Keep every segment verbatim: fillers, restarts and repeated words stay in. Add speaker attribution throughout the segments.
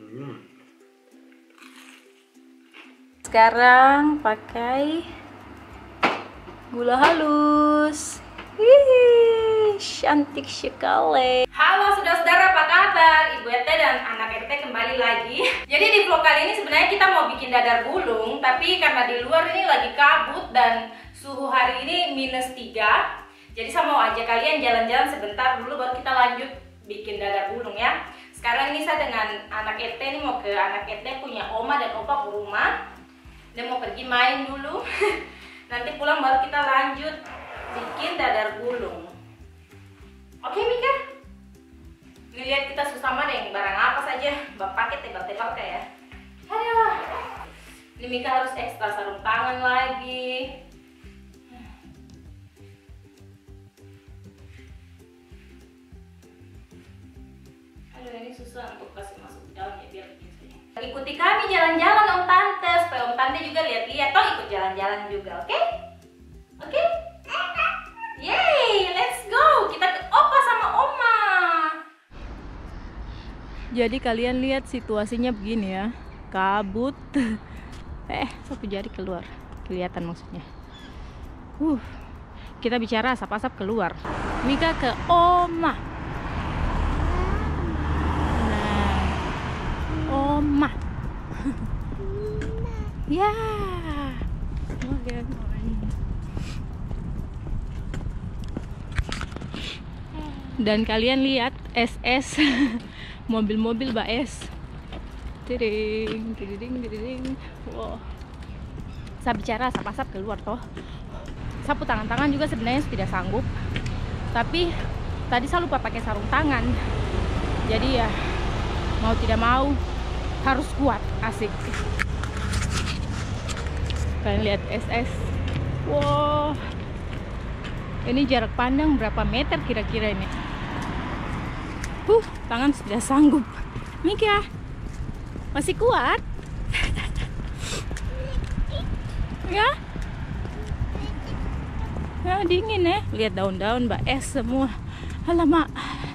Speaker 1: Hmm.
Speaker 2: Sekarang pakai gula halus. Wih, cantik sekali. Halo saudara-saudara, apa kabar? Ibu Ete dan anak Ete kembali lagi. Jadi di vlog kali ini sebenarnya kita mau bikin dadar gulung, tapi karena di luar ini lagi kabut dan suhu hari ini minus tiga. Jadi saya mau ajak kalian jalan-jalan sebentar dulu baru kita lanjut bikin dadar gulung ya. Sekarang ini saya dengan anak Ete ini mau ke anak Ete punya oma dan opa ke rumah. Dia mau pergi main dulu. Nanti pulang baru kita lanjut bikin dadar gulung. Oke Mika? Ini lihat kita sesama deh barang apa saja. Bapak pakai tebal-tebal kayak. Aduh. Ini Mika harus ekstra sarung tangan lagi. Aduh, ini susah untuk kasih masuk ke dalam ya, biar begini saja. Ikuti kami jalan-jalan Om Tante, supaya Om Tante juga lihat-lihat. Toh ikut jalan-jalan juga, oke? Okay? Oke? Okay? Yeay, let's go. Kita ke opa sama oma. Jadi kalian lihat situasinya begini ya. Kabut. Eh, sapu jari keluar. Kelihatan maksudnya. Uh, kita bicara asap-asap keluar. Mika ke oma. Nah, oma. Ya. Oke. Dan kalian lihat S S mobil-mobil Mbak S. Tiding, tiding, tiding. Wow. Saya bicara asap-asap keluar toh. Sapu tangan-tangan juga sebenarnya tidak sanggup. Tapi tadi saya lupa pakai sarung tangan. Jadi ya mau tidak mau harus kuat, asik. Kalian lihat S S. Wow. Ini jarak pandang berapa meter kira-kira ini? Huh, tangan sudah sanggup. Mika, masih kuat? Ya? Ya, dingin ya. Lihat daun-daun Mbak Es semua. Alamak.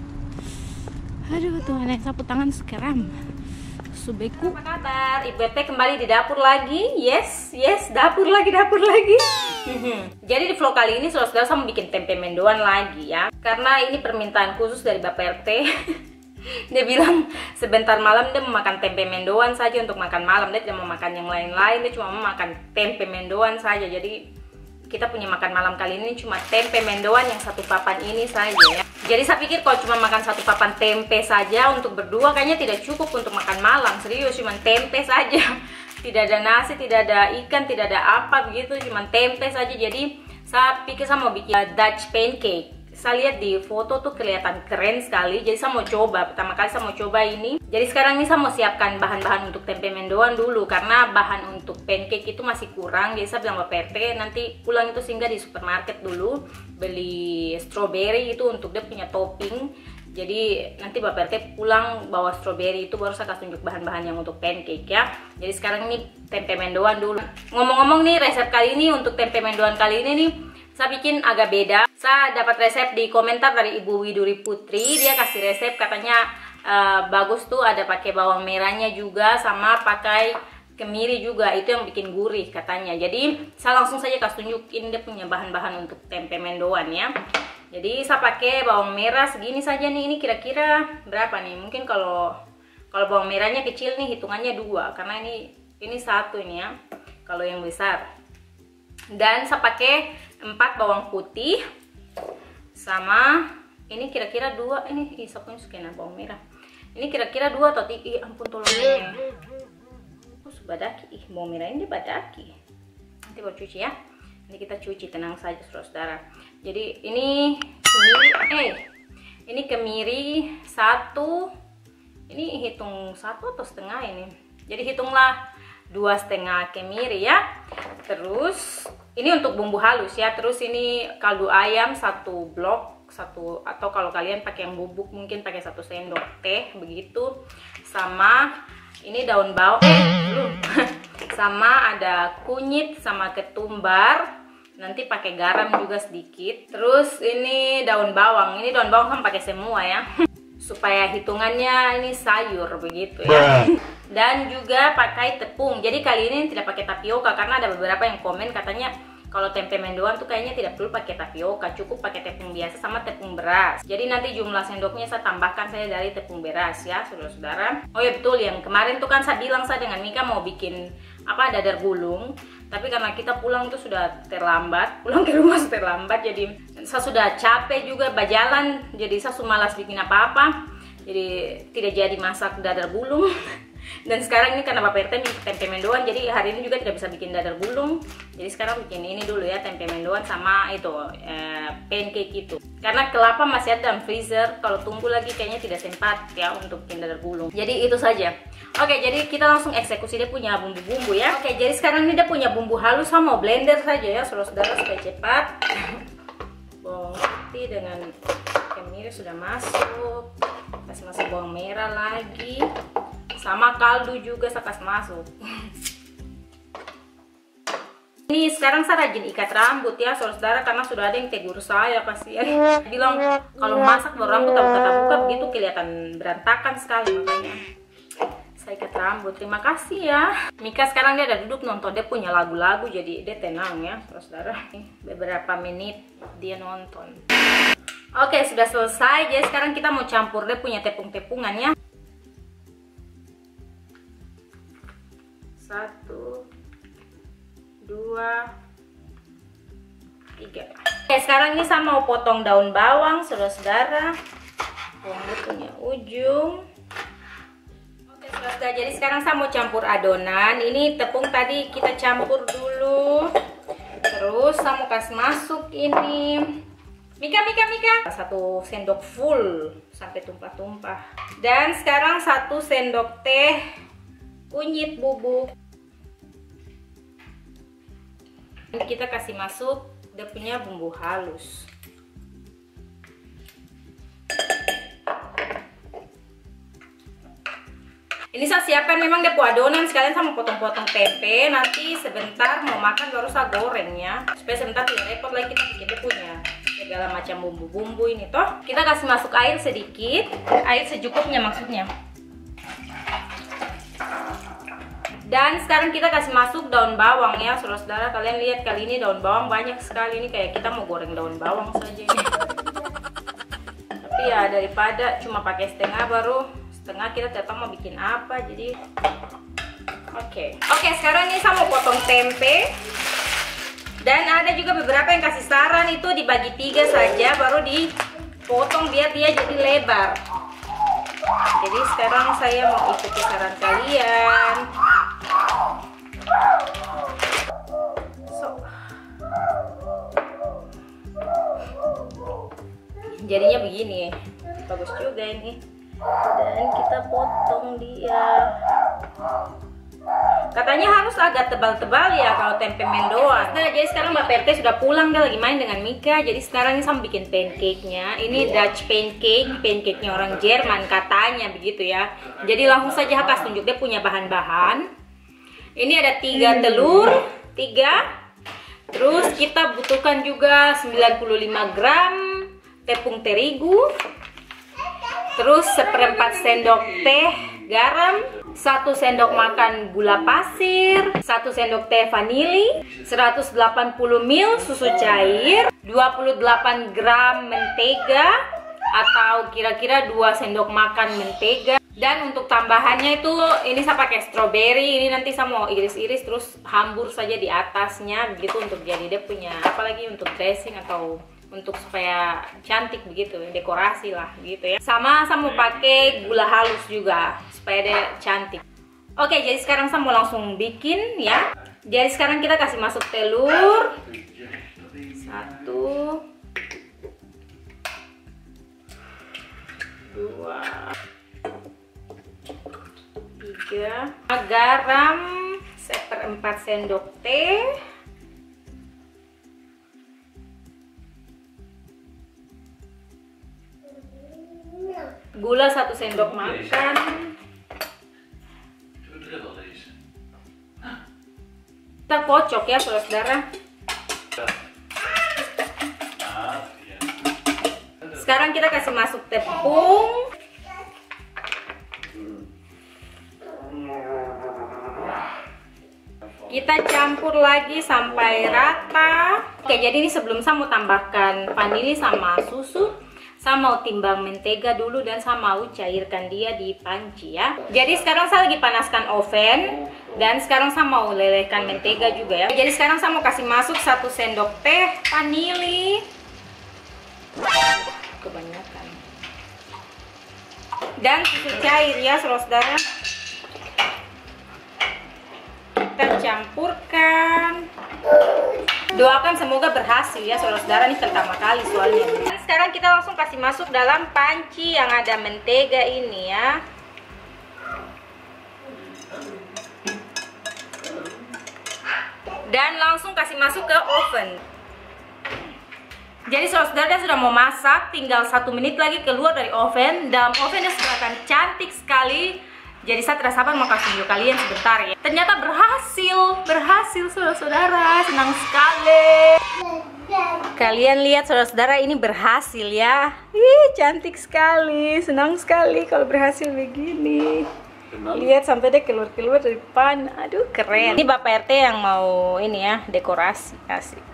Speaker 2: Aduh, Tuhan, sapu tangan sekeram. Subeku. Apa kabar? Ibu Ete kembali di dapur lagi. Yes, yes, dapur lagi, dapur lagi. Jadi di vlog kali ini saudara-saudara saya mau bikin tempe mendoan lagi ya. Karena ini permintaan khusus dari Bapak R T. Dia bilang sebentar malam dia mau makan tempe mendoan saja untuk makan malam. Dia tidak mau makan yang lain-lain, dia cuma mau makan tempe mendoan saja. Jadi kita punya makan malam kali ini cuma tempe mendoan yang satu papan ini saja ya. Jadi saya pikir kalau cuma makan satu papan tempe saja untuk berdua kayaknya tidak cukup untuk makan malam. Serius, cuma tempe saja. Tidak ada nasi, tidak ada ikan, tidak ada apa begitu, cuma tempe saja. Jadi saya pikir saya mau bikin Dutch pancake. Saya lihat di foto tuh kelihatan keren sekali. Jadi saya mau coba, pertama kali saya mau coba ini. Jadi sekarang ini saya mau siapkan bahan-bahan untuk tempe mendoan dulu. Karena bahan untuk pancake itu masih kurang. Jadi saya bilang Bapak R T nanti pulang itu singgah di supermarket dulu, beli strawberry itu untuk dia punya topping. Jadi nanti Bapak R T pulang bawa strawberry itu baru saya kasih tunjuk bahan-bahan yang untuk pancake ya. Jadi sekarang ini tempe mendoan dulu. Ngomong-ngomong nih, resep kali ini untuk tempe mendoan kali ini nih saya bikin agak beda. Saya dapat resep di komentar dari Ibu Widuri Putri. Dia kasih resep katanya uh, bagus tuh, ada pakai bawang merahnya juga sama pakai kemiri juga. Itu yang bikin gurih katanya. Jadi saya langsung saja kasih tunjukin dia punya bahan-bahan untuk tempe mendoan ya. Jadi saya pakai bawang merah segini saja nih. Ini kira-kira berapa nih? Mungkin kalau kalau bawang merahnya kecil nih hitungannya dua, karena ini ini satu ini ya. Kalau yang besar. Dan saya pakai empat bawang putih sama ini kira-kira dua. Ini ih sapunya sekian bawang merah. Ini kira-kira dua atau tiga. Ih, ampun tolongnya. Oh, subadaki. Ih, bawang merah ini badaki. Nanti baru cuci ya. Ini kita cuci, tenang saja saudara-saudara. Jadi ini kemiri, eh ini kemiri satu. Ini hitung satu atau setengah ini. Jadi hitunglah dua setengah kemiri ya. Terus ini untuk bumbu halus ya. Terus ini kaldu ayam satu blok, satu atau kalau kalian pakai yang bubuk mungkin pakai satu sendok teh begitu. Sama ini daun bawang. Eh, belum. Sama ada kunyit sama ketumbar. Nanti pakai garam juga sedikit. Terus ini daun bawang. Ini daun bawang kan pakai semua ya. supaya hitungannya ini sayur begitu ya. Dan juga pakai tepung. Jadi kali ini tidak pakai tapioka karena ada beberapa yang komen katanya kalau tempe mendoan tuh kayaknya tidak perlu pakai tapioka, cukup pakai tepung biasa sama tepung beras. Jadi nanti jumlah sendoknya saya tambahkan saya dari tepung beras ya, saudara-saudara. Oh ya betul, yang kemarin tuh kan saya bilang saya dengan Mika mau bikin apa dadar gulung, tapi karena kita pulang tuh sudah terlambat, pulang ke rumah sudah terlambat, jadi saya sudah capek juga berjalan, jadi saya sudah malas bikin apa-apa, jadi tidak jadi masak dadar gulung. Dan sekarang ini karena Bapak R T minta tempe mendoan, jadi hari ini juga tidak bisa bikin dadar gulung. Jadi sekarang bikin ini dulu ya, tempe mendoan sama itu eh, pancake itu. Karena kelapa masih ada dalam freezer, kalau tunggu lagi kayaknya tidak sempat ya untuk bikin dadar gulung. Jadi itu saja. Oke, jadi kita langsung eksekusi dia punya bumbu-bumbu ya. Oke, jadi sekarang ini dia punya bumbu halus, sama blender saja ya, saudara-saudara supaya cepat. Bawang putih dengan kemiri sudah masuk. Kasih masuk bawang merah lagi. Sama kaldu juga saya kasih masuk. Ini sekarang saya rajin ikat rambut ya saudara, karena sudah ada yang tegur saya, kasihan. Bilang kalau masak baru rambut buka-buka begitu kelihatan berantakan sekali, makanya saya ikat rambut. Terima kasih ya. Mika sekarang dia ada duduk nonton, dia punya lagu-lagu jadi dia tenang ya saudara. Beberapa menit dia nonton. Oke, sudah selesai. Jadi sekarang kita mau campur dia punya tepung-tepungan ya. Satu, dua, tiga. Oke, sekarang ini saya mau potong daun bawang, saudara-saudara. Bawang punya ujung. Oke, saudara-saudara. Jadi sekarang saya mau campur adonan. Ini tepung tadi kita campur dulu. Terus saya mau kasih masuk ini. Mika, Mika, Mika. Satu sendok full sampai tumpah-tumpah. Dan sekarang satu sendok teh kunyit bubuk. Kita kasih masuk dia punya bumbu halus. Ini saya siapkan memang dia adonan, sekalian saya mau potong-potong tempe. Nanti sebentar mau makan baru saya goreng ya, supaya sebentar tidak repot lagi kita bikin dia punya segala macam bumbu-bumbu ini toh. Kita kasih masuk air sedikit, air secukupnya maksudnya. Dan sekarang kita kasih masuk daun bawang ya saudara-saudara. Kalian lihat kali ini daun bawang banyak sekali, ini kayak kita mau goreng daun bawang saja ini. Tapi ya daripada cuma pakai setengah, baru setengah kita tetap mau bikin apa, jadi oke. Okay. Oke, okay, sekarang ini saya mau potong tempe. Dan ada juga beberapa yang kasih saran itu dibagi tiga saja baru dipotong biar dia jadi lebar. Jadi sekarang saya mau ikuti saran kalian. So. Jadinya begini, bagus juga ini. Dan kita potong dia. Katanya harus agak tebal-tebal ya kalau tempe mendoan. Nah, jadi sekarang Mbak P R T sudah pulang, dia lagi main dengan Mika. Jadi sekarang ini saya bikin pancake-nya. Ini Dutch pancake, pancake-nya orang Jerman katanya begitu ya. Jadi langsung saja Hakas tunjuk dia punya bahan-bahan. Ini ada tiga telur, tiga. Terus kita butuhkan juga sembilan puluh lima gram tepung terigu. Terus seperempat sendok teh garam, satu sendok makan gula pasir, satu sendok teh vanili, seratus delapan puluh mililiter susu cair, dua puluh delapan gram mentega atau kira-kira dua sendok makan mentega. Dan untuk tambahannya itu ini saya pakai stroberi, ini nanti saya mau iris-iris terus hambur saja di atasnya begitu untuk jadi dia punya apalagi untuk dressing atau untuk supaya cantik begitu, dekorasi lah gitu ya. Sama saya mau pakai gula halus juga supaya dia cantik. Oke, jadi sekarang saya mau langsung bikin ya. Jadi sekarang kita kasih masuk telur. Satu, dua, tiga. Garam seperempat sendok teh. Gula satu sendok makan. Kita kocok ya saudara-saudara. Sekarang kita kasih masuk tepung. Kita campur lagi sampai rata. Oke, jadi ini sebelum saya mau tambahkan vanili sama susu, saya mau timbang mentega dulu dan saya mau cairkan dia di panci ya. Jadi sekarang saya lagi panaskan oven dan sekarang saya mau lelehkan mentega juga ya. Jadi sekarang saya mau kasih masuk satu sendok teh vanili. Kebanyakan. Dan susu cair ya, saudara. Kita campurkan. Doakan semoga berhasil ya saudara-saudara, ini pertama kali soalnya. Dan sekarang kita langsung kasih masuk dalam panci yang ada mentega ini ya. Dan langsung kasih masuk ke oven. Jadi saudara-saudara sudah mau masak, tinggal satu menit lagi keluar dari oven. Dalam ovennya kelihatan cantik sekali. Jadi saya tidak sabar mau kasih video kalian sebentar ya. Ternyata berhasil, berhasil saudara-saudara, senang sekali. Kalian lihat saudara-saudara, ini berhasil ya. Ih, cantik sekali, senang sekali kalau berhasil begini. Lihat sampai dia keluar-keluar dari pan, aduh keren. Ini Bapak R T yang mau ini ya, dekorasi, asik.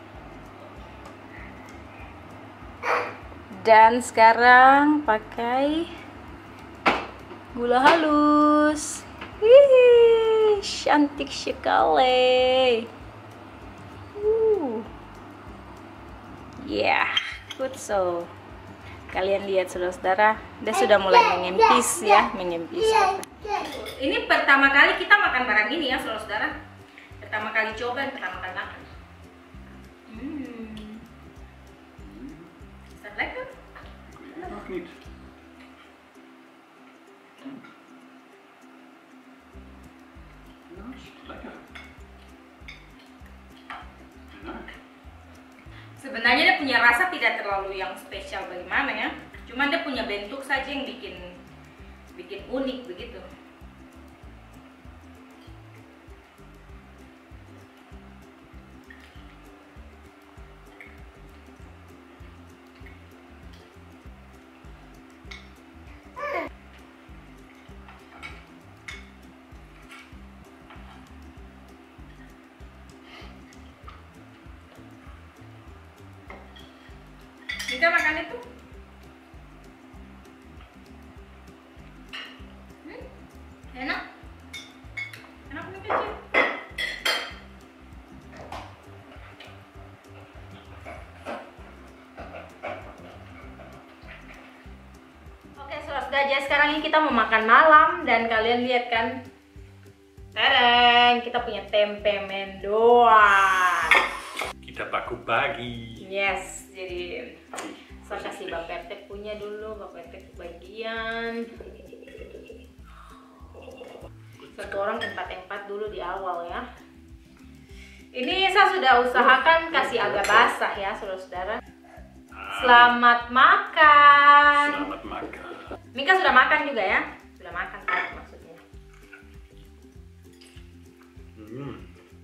Speaker 2: Dan sekarang pakai gula halus. Wih, cantik sekali. Uh. Ya, yeah, good so. Kalian lihat saudara-saudara, dia sudah mulai mengempis ya, mengempis. Ini pertama kali kita makan barang ini ya saudara-saudara. Pertama kali coba, pertama kali makan. Hmm. Is that lekker?
Speaker 1: Nog niet. Lekker. Enak.
Speaker 2: Sebenarnya dia punya rasa tidak terlalu yang spesial bagaimana ya. Cuman dia punya bentuk saja yang bikin bikin unik begitu. Kita makan itu. Hmm? Enak. Enak nih kecil. Oke, saudara, jadi sekarang ini kita mau makan malam dan kalian lihat kan. Tadang, kita punya tempe mendoan.
Speaker 1: Kita baku bagi.
Speaker 2: Yes, jadi saya kasih Bapak R T punya dulu, Bapak R T kebagian. Satu orang empat-empat dulu di awal ya. Ini saya sudah usahakan kasih agak basah ya, saudara-saudara. Selamat makan.
Speaker 1: Selamat makan.
Speaker 2: Mika sudah makan juga ya? Sudah makan kan maksudnya.
Speaker 1: Hmm.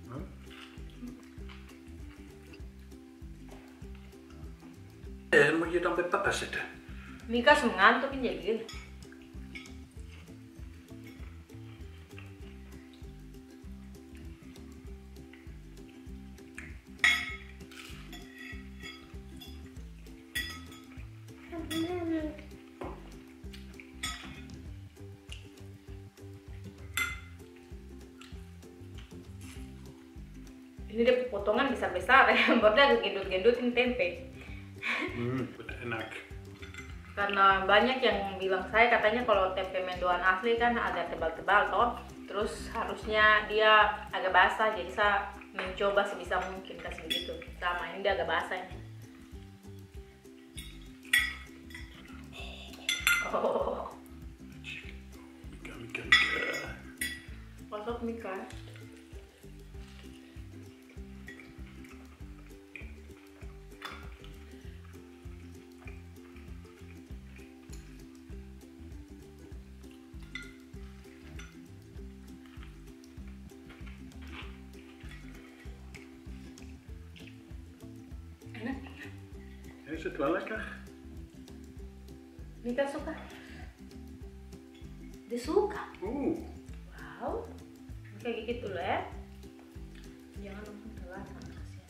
Speaker 1: Eh, moet je dan bij papa zitten?
Speaker 2: Mika mengantuk ini jadi gini. Ini dia potongan besar-besar ya, baru gendut-gendutin tempe.
Speaker 1: Hmm, enak.
Speaker 2: Karena banyak yang bilang saya katanya kalau tempe mendoan asli kan agak tebal-tebal toh, terus harusnya dia agak basah, jadi saya mencoba sebisa mungkin kasih begitu. Sama ini dia agak basah ini. Oh.
Speaker 1: Mika, Mika, Mika.
Speaker 2: Masuk Mika.
Speaker 1: Is het wel lekker?
Speaker 2: Mika suka? Dia suka.
Speaker 1: Uh.
Speaker 2: Wow. Kayak gitu loh ya. Jangan langsung telan panasnya.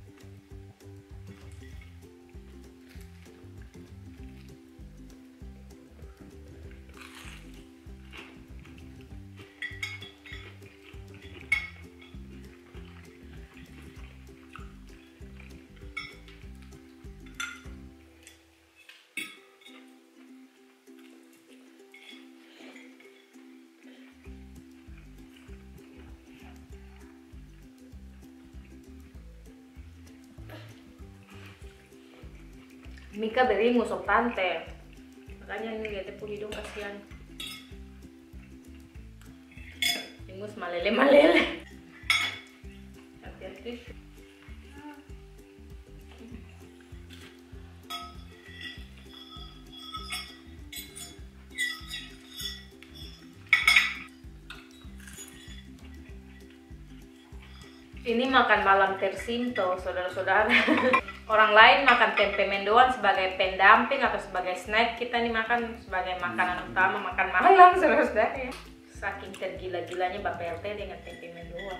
Speaker 2: Mika beri ngusok tante, makanya ini lihat pun hidung kasihan. Ingus malele malele. Hati-hati. Ini makan malam tersinto, saudara-saudara. Orang lain makan tempe mendoan sebagai pendamping atau sebagai snack, kita nih makan sebagai makanan utama, makan malam, saudara-saudara ya. Saking tergila-gilanya Bapak L T dengan tempe mendoan.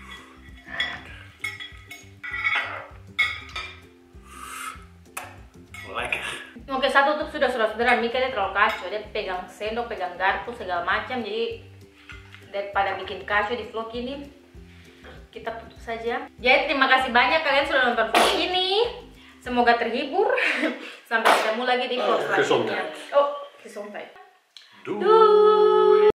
Speaker 1: Like.
Speaker 2: Oke, satu tutup sudah, saudara-saudara. Mika dia terlalu kacau, dia pegang sendok, pegang garpu segala macam, jadi daripada bikin kacau di vlog ini, kita tutup saja. Jadi terima kasih banyak kalian sudah nonton vlog ini. Semoga terhibur. Sampai ketemu lagi di vlog selanjutnya. Oh, gesondheid.
Speaker 1: Doei.